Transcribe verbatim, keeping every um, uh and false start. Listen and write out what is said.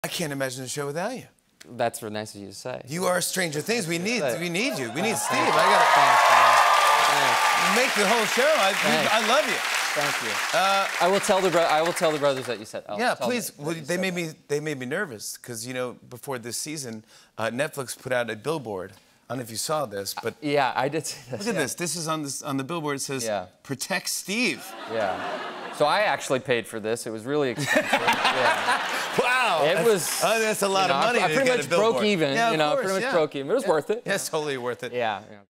I can't imagine the show without you. That's very nice of you to say. You are Stranger Things. We need, we need you. We need Thanks, Steve. thanks. I gotta Thanks, make the whole show. I, Thanks. I love you. Thank you. Uh, I will tell the bro I will tell the brothers that you said. I'll yeah, tell please. them Well, that you they said made that. me. They made me nervous because you know before this season, uh, Netflix put out a billboard. I don't know if you saw this, but Yeah, I did see this. look at yeah. this. This is on this on the billboard. It says, Yeah. "Protect Steve." Yeah. So I actually paid for this. It was really expensive. yeah. Wow. It that's, was. Oh, that's a lot you know, of money. I, I to pretty get much a broke billboard. even. Yeah, you know, of pretty course, much yeah. broke even. It was yeah. worth it. Yeah, it's totally worth it. Yeah. yeah.